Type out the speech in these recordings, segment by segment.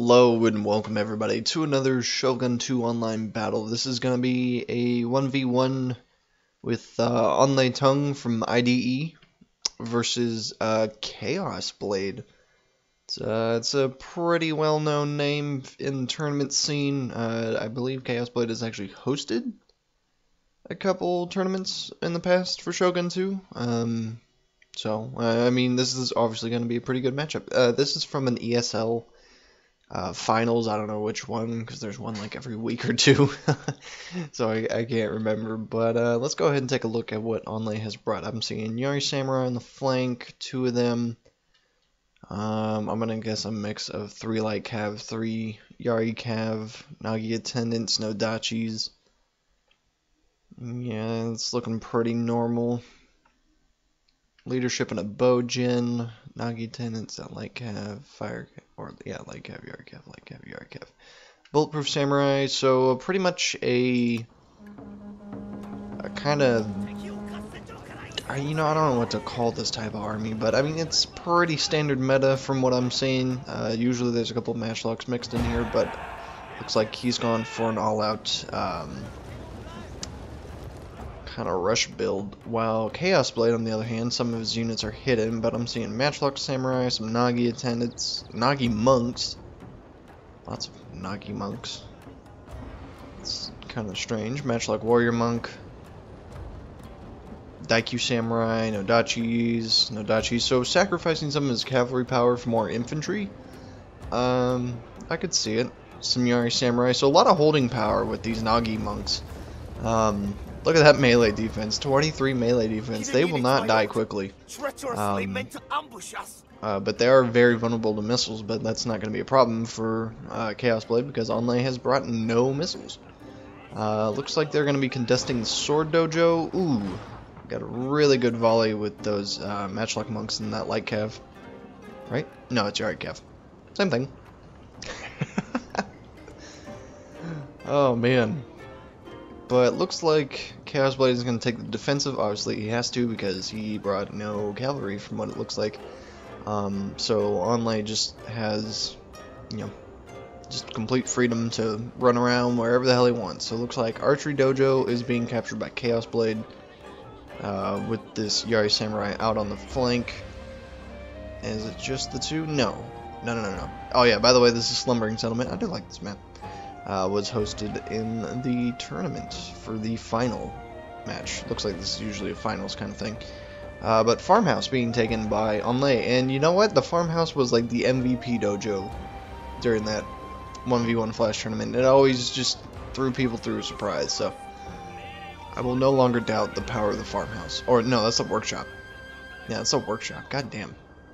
Hello and welcome everybody to another Shogun 2 online battle. This is going to be a 1v1 with Tung from IDE versus Chaos Blade. It's a pretty well-known name in the tournament scene. I believe Chaos Blade has actually hosted a couple tournaments in the past for Shogun 2. I mean, this is obviously going to be a pretty good matchup. This is from an ESL finals. I don't know which one, because there's one like every week or two. So I can't remember. But let's go ahead and take a look at what Onlay has brought. I'm seeing Yari Samurai on the flank, two of them. I'm going to guess a mix of 3 light cav, 3 Yari cav, Nagi attendants, no dachis. Yeah, it's looking pretty normal. Leadership and a Bojin, Nagi attendants, that light cav, fire, or yeah, light cav, Yari cav, light cav, Yari cav. Bulletproof Samurai, so pretty much a kind of, I don't know what to call this type of army, but I mean, it's pretty standard meta from what I'm seeing. Usually there's a couple of matchlocks mixed in here, but looks like he's gone for an all-out kind of rush build, while Chaos Blade, on the other hand, some of his units are hidden, but I'm seeing Matchlock Samurai, some Nagi attendants, Nagi monks, lots of Nagi monks. It's kind of strange. Matchlock Warrior Monk, Daikyu Samurai, no dachis, so sacrificing some of his cavalry power for more infantry. I could see it. Some Yari Samurai, so a lot of holding power with these Nagi monks. Look at that melee defense, 23 melee defense. They will not die quickly. But they are very vulnerable to missiles, but that's not going to be a problem for Chaos Blade because Onlay has brought no missiles. Looks like they're going to be contesting Sword Dojo. Ooh, got a really good volley with those Matchlock monks in that light cav. Right? No, it's Yari cav. Same thing. Oh, man. But looks like Chaos Blade is going to take the defensive. Obviously, he has to because he brought no cavalry from what it looks like. So Onlay just has, just complete freedom to run around wherever the hell he wants. So it looks like Archery Dojo is being captured by Chaos Blade with this Yari Samurai out on the flank. Is it just the two? No. Oh yeah, by the way, this is Slumbering Settlement. I do like this map. Was hosted in the tournament for the final match. Looks like this is usually a finals kind of thing. But Farmhouse being taken by Onlay, and you know what? The Farmhouse was like the MVP dojo during that 1v1 flash tournament. It always just threw people through a surprise, so I will no longer doubt the power of the Farmhouse. Or no, that's a workshop. Yeah, that's a workshop. God damn.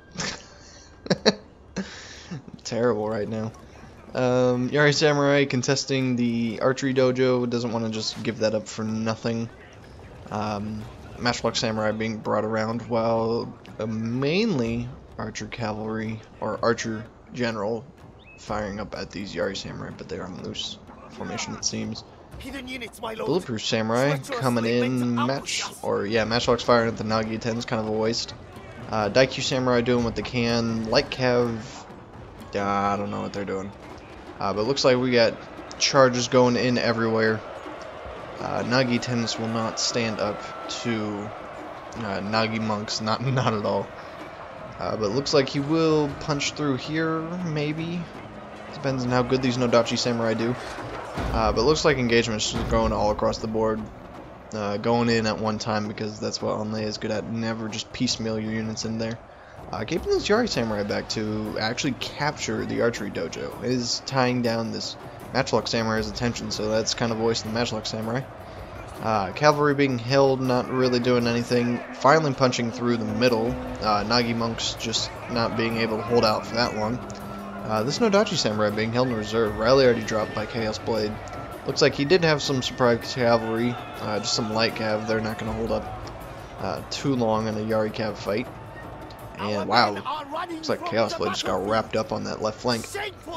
Terrible right now. Yari Samurai contesting the Archery Dojo, doesn't want to just give that up for nothing. Matchlock Samurai being brought around, while mainly Archer Cavalry, or Archer General, firing up at these Yari Samurai, but they're on loose formation it seems. Bulletproof Samurai coming in, Matchlock's firing at the Nagi 10 is kind of a waste. Daikyu Samurai doing what they can, Light Cav, I don't know what they're doing. But it looks like we got charges going in everywhere. Nagi tenants will not stand up to Nagi monks, not at all. But it looks like he will punch through here, maybe. Depends on how good these Nodachi Samurai do. But it looks like engagement's just going all across the board. Going in at one time because that's what Onlay is good at. Never just piecemeal your units in there. Keeping this Yari Samurai back to actually capture the Archery Dojo is tying down this Matchlock Samurai's attention, so that's kind of voicing the Matchlock Samurai. Cavalry being held, not really doing anything, finally punching through the middle. Nagi monks just not being able to hold out for that long. This Nodachi Samurai being held in reserve, rally already dropped by Chaos Blade. Looks like he did have some surprise cavalry, just some light cav. They're not going to hold up too long in a Yari cav fight. And wow, looks like Chaos Blade just got wrapped up on that left flank.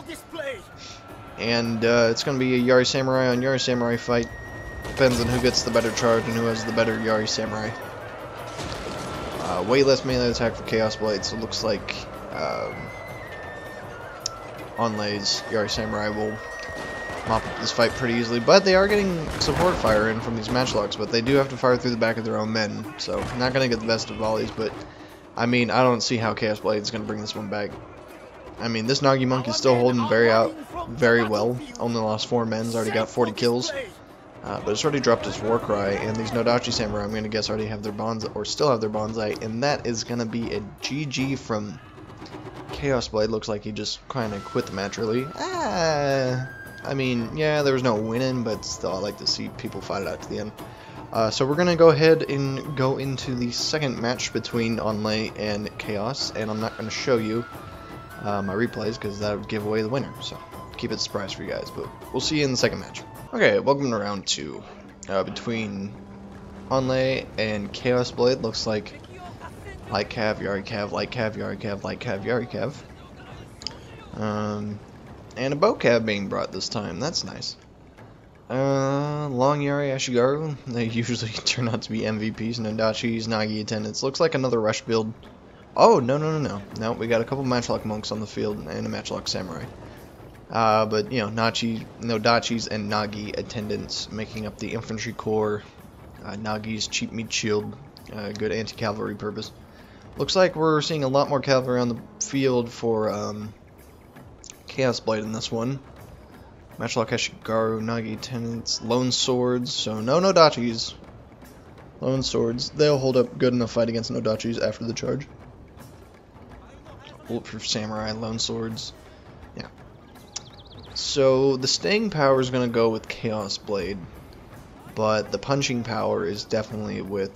And it's going to be a Yari Samurai on Yari Samurai fight. Depends on who gets the better charge and who has the better Yari Samurai. Way less melee attack for Chaos Blade, so it looks like Onlei's Yari Samurai will mop up this fight pretty easily, but they are getting support fire in from these matchlocks, but they do have to fire through the back of their own men, so not going to get the best of volleys, but I mean, I don't see how Chaos Blade is going to bring this one back. I mean, this Nagi Monk is still holding very well, only lost 4 men, has already got 40 kills, but it's already dropped his war cry, and these Nodachi Samurai, I'm going to guess, already have their bonsai, or still have their bonsai, and that is going to be a GG from Chaos Blade. Looks like he just kind of quit the match early. I mean, yeah, there was no winning, but still, I like to see people fight it out to the end. So we're going to go ahead and go into the second match between Onlei and Chaos, and I'm not going to show you my replays because that would give away the winner, so keep it a surprise for you guys, but we'll see you in the second match. Okay, welcome to round 2 between Onlei and Chaos Blade. Looks like Light Cav, Yari Cav, Light Cav, Yari Cav, Light Cav, Yari Cav. And a bow cav being brought this time. That's nice. Long Yari Ashigaru. They usually turn out to be MVPs. Nodachis, Nagi attendants. Looks like another rush build. Oh, no. No, we got a couple Matchlock monks on the field and a Matchlock samurai. But, you know, Nodachis and Nagi attendants making up the infantry corps. Nagi's cheap meat shield. Good anti-cavalry purpose. Looks like we're seeing a lot more cavalry on the field for, Chaos Blade in this one. Matchlock Ashigaru, Nagi attendants, lone swords, so no Nodachis. Lone swords, they'll hold up good enough fight against Nodachis after the charge. Bulletproof samurai, lone swords, yeah. So the staying power is going to go with Chaos Blade, but the punching power is definitely with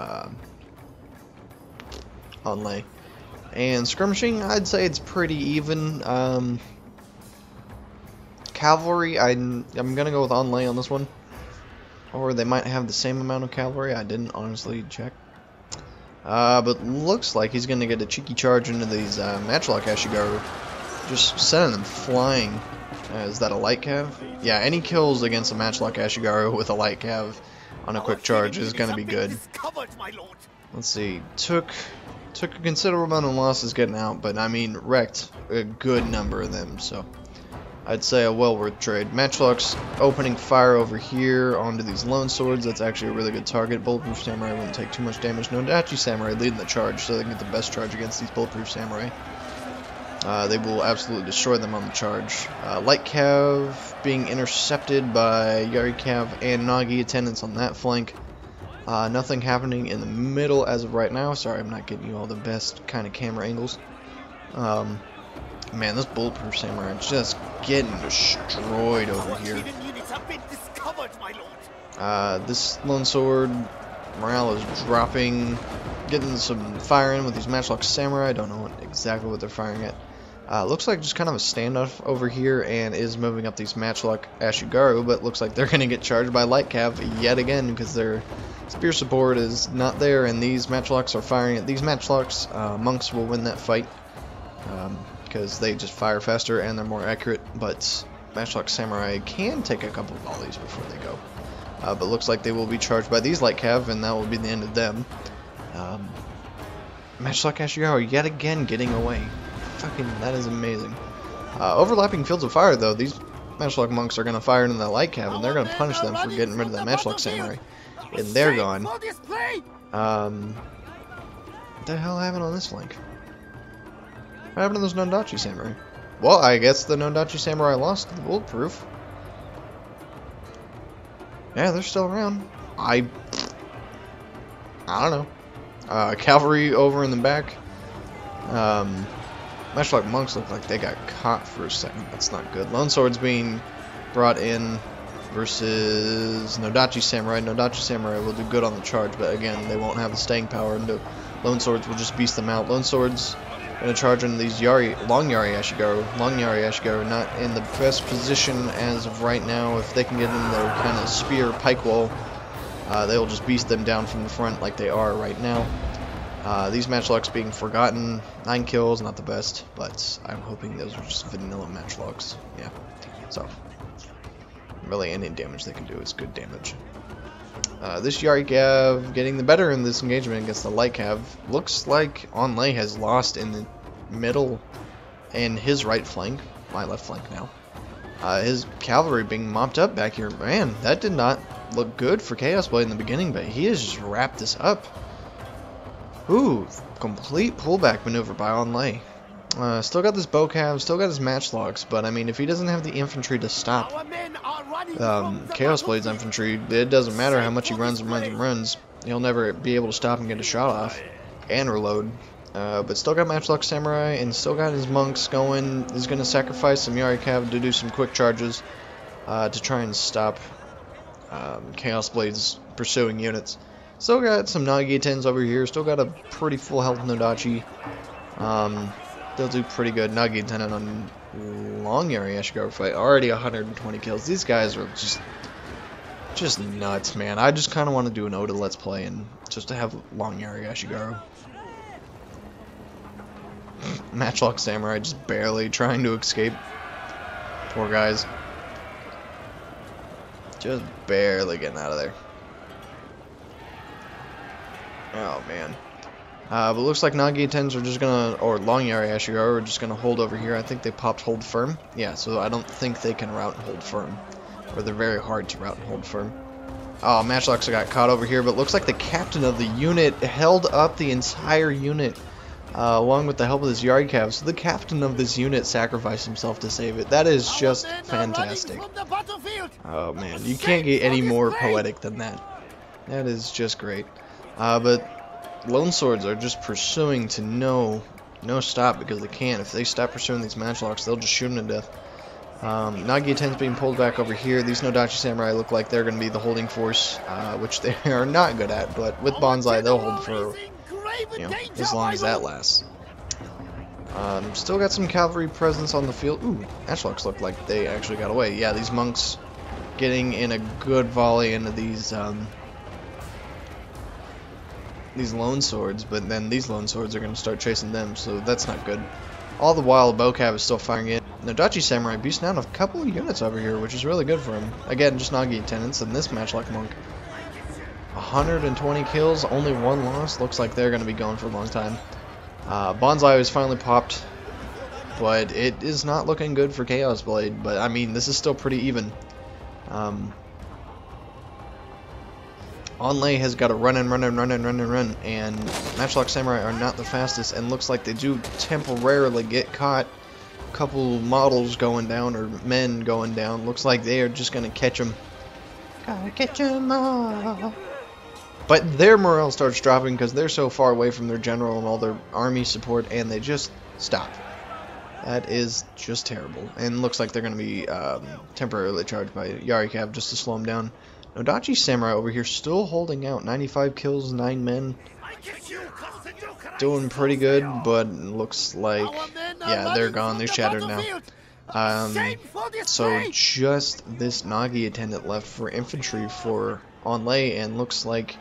Onlei. And skirmishing, I'd say it's pretty even. Cavalry, I'm gonna go with Onlei on this one, or they might have the same amount of cavalry. I didn't honestly check, but looks like he's gonna get a cheeky charge into these Matchlock Ashigaru, just sending them flying. Is that a light cav? Yeah, any kills against a Matchlock Ashigaru with a light cav on a quick charge is gonna be good. Let's see, took a considerable amount of losses getting out, but I mean wrecked a good number of them, so I'd say a well worth trade. Matchlock's opening fire over here onto these lone swords. That's actually a really good target. Bulletproof samurai wouldn't take too much damage. Nodachi samurai leading the charge, so they can get the best charge against these bulletproof samurai. They will absolutely destroy them on the charge. Light cav being intercepted by Yari cav and Nagi attendants on that flank. Nothing happening in the middle as of right now. Sorry, I'm not getting you all the best kind of camera angles. Man, this bulletproof samurai is just getting destroyed over here. This lone sword morale is dropping, getting some fire in with these Matchlock samurai. I don't know exactly what they're firing at. Looks like just kind of a standoff over here, and is moving up these Matchlock Ashigaru, but looks like they're going to get charged by Light Cav yet again because their spear support is not there, and these Matchlocks are firing at these Matchlocks. Monks will win that fight because they just fire faster and they're more accurate, but Matchlock Samurai can take a couple volleys before they go. But looks like they will be charged by these Light Cav, and that will be the end of them. Matchlock Ashigaru yet again getting away. Fucking, that is amazing. Overlapping fields of fire, though. These Matchlock monks are going to fire into the Light Cav, and they're going to punish them for getting rid of that Matchlock Samurai. And they're gone. What the hell happened on this flank? What happened to those Nondachi Samurai? Well, I guess the Nondachi Samurai lost the bulletproof. Yeah, they're still around. I don't know. Cavalry over in the back. Matchlock monks look like they got caught for a second. That's not good. Lone swords being brought in versus Nodachi Samurai. Nodachi Samurai will do good on the charge, but again, they won't have the staying power, and the lone swords will just beast them out. Lone swords going to charge into these long Yari Ashigaru. Long Yari Ashigaru not in the best position as of right now. If they can get in their kind of spear pike wall, they'll just beast them down from the front like they are right now. These Matchlocks being forgotten. 9 kills, not the best, but I'm hoping those are just vanilla Matchlocks. Yeah, so really any damage they can do is good damage. This Yari Cav getting the better in this engagement against the Light Cav. Looks like Onlei has lost in the middle and his right flank. my left flank now. His cavalry being mopped up back here. Man, that did not look good for Chaos Blade in the beginning, but he has just wrapped this up. Ooh, complete pullback maneuver by Onlay. Still got this bow cav, still got his matchlocks, but I mean, if he doesn't have the infantry to stop Chaos Blade's infantry, it doesn't matter how much he runs and runs and runs. He'll never be able to stop and get a shot off and reload. But still got Matchlock Samurai and still got his monks going. He's going to sacrifice some Yari Cav to do some quick charges to try and stop Chaos Blade's pursuing units. Still got some Nagi 10s over here. Still got a pretty full health Nodachi. They'll do pretty good. Nagi 10 on Long Yari Ashigaru fight. Already 120 kills. These guys are just nuts, man. I just kind of want to do an Oda Let's Play and just to have Long Yari Ashigaru. Matchlock Samurai just barely trying to escape. Poor guys. Just barely getting out of there. Oh, man. But looks like Nagi 10s are just gonna, or Long Yari Ashigaru are just gonna hold over here. I think they popped hold firm. Yeah, so I don't think they can route and hold firm. Or they're very hard to route and hold firm. Oh, Matchlocks got caught over here, but looks like the captain of the unit held up the entire unit. Along with the help of this Yari Cav. So the captain of this unit sacrificed himself to save it. That is just fantastic. Oh man, you can't get any more poetic than that. That is just great. But Lone Swords are just pursuing to no stop because they can. If they stop pursuing these Matchlocks, they'll just shoot them to death. Nagi 10's being pulled back over here. These Nodachi Samurai look like they're going to be the holding force, which they are not good at. But with Bonsai, they'll hold for, you know, as long as that lasts. Still got some cavalry presence on the field. Ooh, Matchlocks look like they actually got away. Yeah, these monks getting in a good volley into these lone swords, but then these lone swords are going to start chasing them, so that's not good. All the while, the bow cav is still firing in. Nodachi Samurai beasting down a couple of units over here, which is really good for him. Again, just Nagi tenants and this Matchlock monk. 120 kills, only one loss. Looks like they're going to be going for a long time. Bonsai was finally popped, but it is not looking good for Chaos Blade. But I mean, this is still pretty even. Onlay has got to run, and Matchlock Samurai are not the fastest, and looks like they do temporarily get caught. A couple models going down, or men going down. Looks like they are just going to catch them. Gotta catch them all. But their morale starts dropping because they're so far away from their general and all their army support, and they just stop. That is just terrible. And looks like they're going to be temporarily charged by Yari Cav just to slow them down. Nodachi Samurai over here still holding out. 95 kills, 9 men. Doing pretty good, but looks like, yeah, they're gone. They're shattered now. So just this Nagi attendant left for infantry for Onlay, and looks like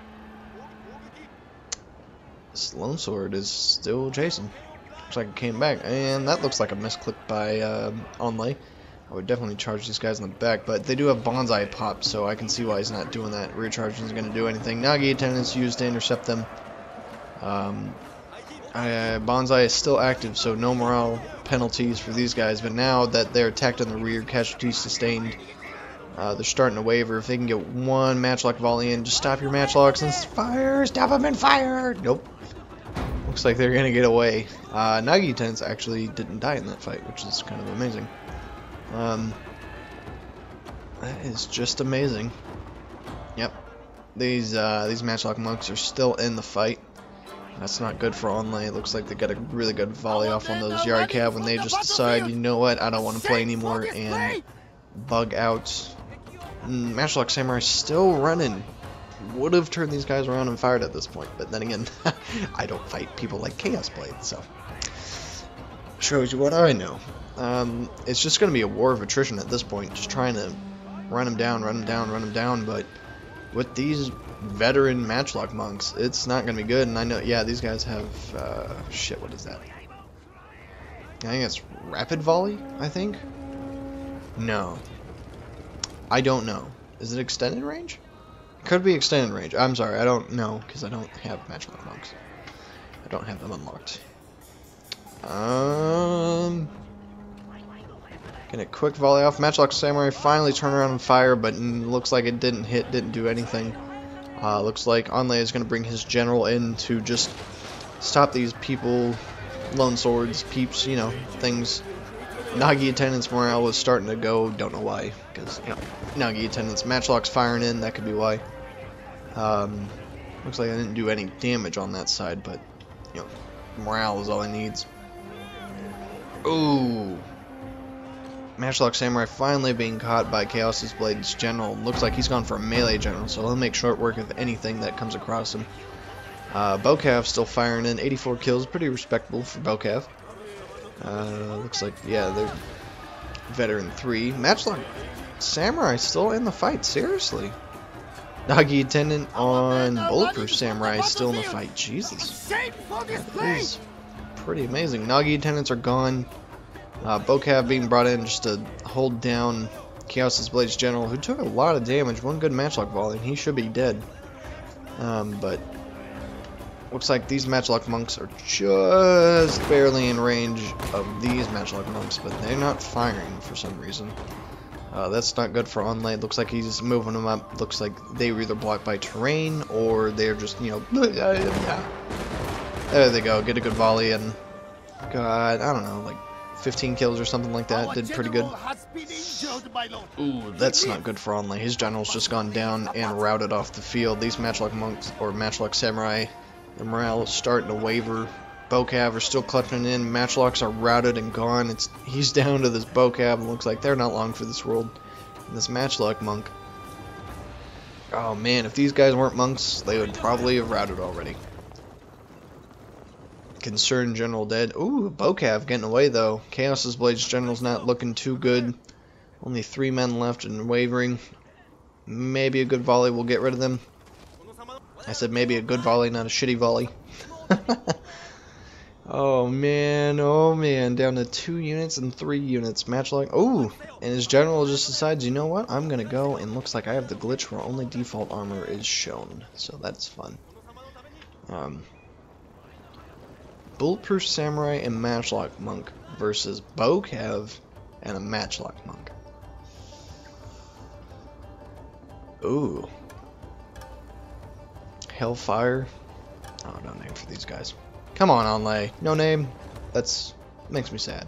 this lone sword is still chasing. Looks like it came back, and that looks like a misclick by Onlay. I would definitely charge these guys in the back, but they do have Bonsai popped, so I can see why he's not doing that. Rear charge isn't going to do anything. Nagi attendants used to intercept them. Bonsai is still active, so no morale penalties for these guys, but now that they're attacked on the rear, casualties sustained, they're starting to waver. If they can get one Matchlock volley in, just stop your Matchlocks and fire! Stop them and fire! Nope. Looks like they're going to get away. Nagi attendants actually didn't die in that fight, which is kind of amazing. That is just amazing. Yep. These Matchlock monks are still in the fight. That's not good for Onlay. It looks like they got a really good volley off on those Yari Cav when they just decide, you know what, I don't want to play anymore, and bug out. Matchlock Samurai still running. Would have turned these guys around and fired at this point, but then again, I don't fight people like Chaos Blade, so shows you what I know. It's just going to be a war of attrition at this point, just trying to run them down, but with these veteran Matchlock monks, it's not going to be good. And I know, yeah, these guys have, shit, what is that? I think it's rapid volley, I think? No. I don't know. Is it extended range? Could be extended range. I'm sorry, I don't know, because I don't have Matchlock monks. I don't have them unlocked. Get a quick volley off. Matchlock Samurai finally turned around and fire, but looks like it didn't hit, didn't do anything. Looks like Onlay is going to bring his general in to just stop these people, lone swords, peeps, you know, things. Nagi attendance morale was starting to go, don't know why, because, you know, Nagi attendance, Matchlock's firing in, that could be why. Looks like I didn't do any damage on that side, but, you know, morale is all he needs. Ooh. Matchlock Samurai finally being caught by Chaos's Blade's general. Looks like he's gone for a melee general, so he'll make short work of anything that comes across him. Bocav still firing in, 84 kills, pretty respectable for Bocav. Looks like, yeah, they're veteran 3. Matchlock Samurai still in the fight, seriously. Nagi attendant on Bulletproof Samurai still in the fight, Jesus. That is pretty amazing. Nagi attendants are gone. Bocav being brought in just to hold down Chaos's Blade's general, who took a lot of damage. One good Matchlock volley, and he should be dead. But looks like these Matchlock monks are just barely in range of these Matchlock monks, but they're not firing for some reason. That's not good for Onlay. Looks like he's moving them up. Looks like they were either blocked by terrain or they're just, you know, there they go. Get a good volley and got, I don't know, like 15 kills or something like that. Did pretty good. Ooh, that's not good for Onlay. His general's just gone down and routed off the field. These Matchlock monks or Matchlock Samurai, their morale is starting to waver. Bocav are still clutching in. Matchlocks are routed and gone. He's down to this Bocav. Looks like they're not long for this world. And this Matchlock monk. Oh man, if these guys weren't monks, they would probably have routed already. Concerned general dead. Ooh, Bocav getting away though. Chaos's Blade's general's not looking too good. Only 3 men left and wavering. Maybe a good volley will get rid of them. I said maybe a good volley, not a shitty volley. Oh man, down to 2 units and 3 units. Matchlock, oh, and his general just decides, you know what, I'm gonna go, and looks like I have the glitch where only default armor is shown, so that's fun. Bulletproof Samurai and Matchlock Monk versus Bocav and a Matchlock Monk. Ooh. Hellfire. Oh, no name for these guys. Come on, Onlay. No name. That's makes me sad.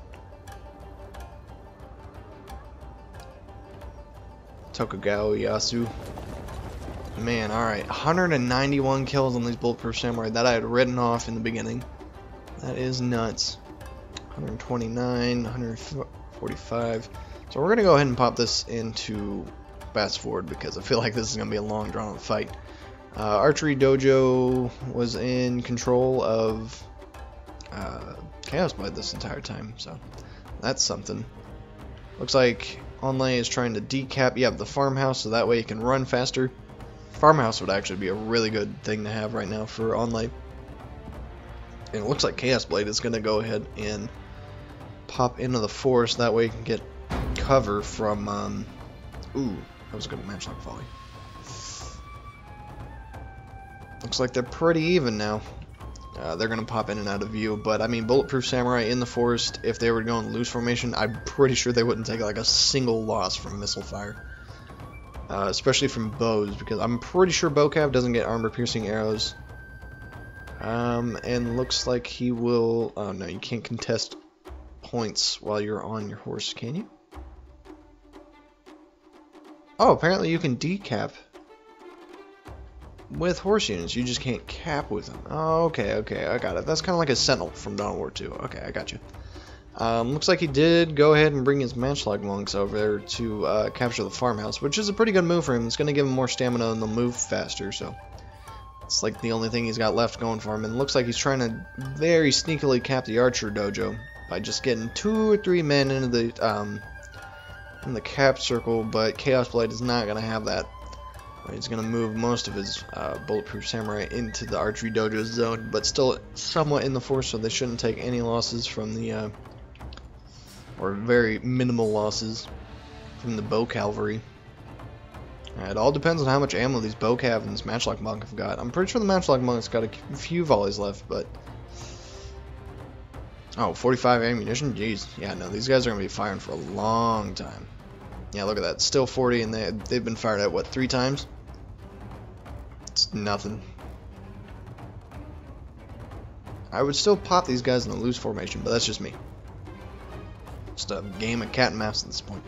Tokugawa Yasu. Man, alright. 191 kills on these Bulletproof Samurai that I had written off in the beginning. That is nuts. 129, 145. So we're going to go ahead and pop this into fast forward because I feel like this is going to be a long drawn out fight. Archery Dojo was in control of Chaos Blade this entire time, so that's something. Looks like Onlay is trying to decap, the farmhouse, so that way he can run faster. Farmhouse would actually be a really good thing to have right now for Onlay. And it looks like Chaos Blade is going to go ahead and pop into the forest, that way he can get cover from, ooh, that was a good Matchlock volley. Looks like they're pretty even now. They're going to pop in and out of view, but I mean, Bulletproof Samurai in the forest, if they were going loose formation, I'm pretty sure they wouldn't take like a single loss from missile fire. Especially from bows, because I'm pretty sure Bocav doesn't get armor-piercing arrows. And looks like he will... Oh no, you can't contest points while you're on your horse, can you? Oh, apparently you can decap with horse units, you just can't cap with them. Oh, okay, I got it. That's kind of like a Sentinel from Dawn of War 2. Okay, I got you. Looks like he did go ahead and bring his Matchlock monks over there to capture the farmhouse, which is a pretty good move for him. It's going to give him more stamina and they'll move faster, so it's like the only thing he's got left going for him. And it looks like he's trying to very sneakily cap the Archer Dojo by just getting 2 or 3 men into the cap circle, but Chaos Blade is not going to have that. He's going to move most of his Bulletproof Samurai into the Archery Dojo zone, but still somewhat in the force, so they shouldn't take any losses from the, or very minimal losses from the Bow Cavalry. It all depends on how much ammo these Bocav and this Matchlock Monk have got. I'm pretty sure the Matchlock Monk's got a few volleys left, but Oh, 45 ammunition? Jeez. Yeah, no, these guys are going to be firing for a long time. Yeah, look at that. Still 40, and they've been fired at, what, 3 times? It's nothing. I would still pop these guys in the loose formation, but that's just me. Just a game of cat and mouse at this point.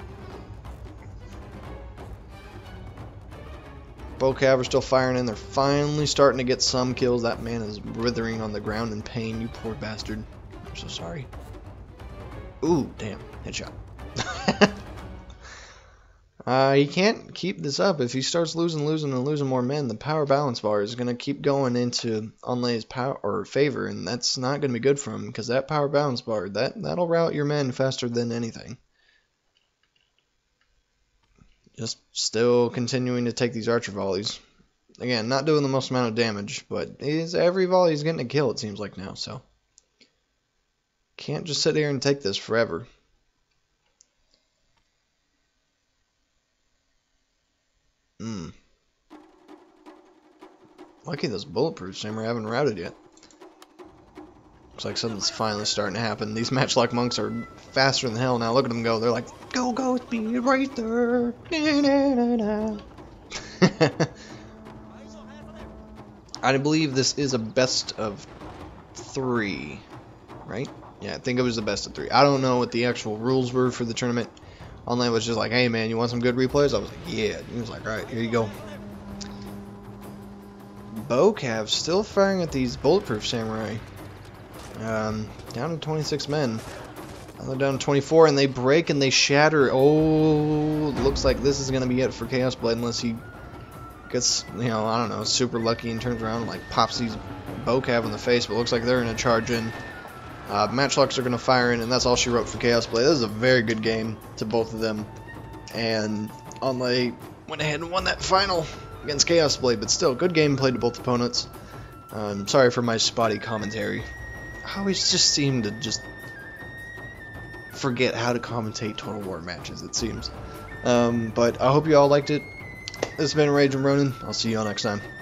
Bocav are still firing in. They're finally starting to get some kills. That man is writhing on the ground in pain. You poor bastard. I'm so sorry. Ooh, damn. Headshot. He can't keep this up. If he starts losing more men, the power balance bar is going to keep going into Onlei's power or favor, and that's not going to be good for him, because that power balance bar, that'll rout your men faster than anything. Just still continuing to take these archer volleys. Again, not doing the most amount of damage, but every volley is getting a kill, it seems like now, so. Can't just sit here and take this forever. Lucky those bulletproof samurai haven't routed yet. Looks like something's finally starting to happen. These matchlock monks are faster than hell now. Look at them go. They're like, go, go, speed right there. I believe this is a best of 3, right? Yeah, I think it was the best of 3. I don't know what the actual rules were for the tournament. Online was just like, hey man, you want some good replays? I was like, yeah. He was like, alright, here you go. Bocav still firing at these bulletproof samurai. Down to 26 men. Now they're down to 24, and they break and they shatter. Oh, looks like this is going to be it for Chaos Blade unless he gets, you know, I don't know, super lucky and turns around and like pops these Bocav in the face, but it looks like they're going to charge in. Matchlocks are going to fire in, and that's all she wrote for Chaos Blade. This is a very good game to both of them. And Onlay went ahead and won that final against Chaos Blade, but still, good game played to both opponents. Sorry for my spotty commentary. I always just seem to just forget how to commentate Total War matches, it seems. But I hope you all liked it. This has been Rage and Ronin. I'll see you all next time.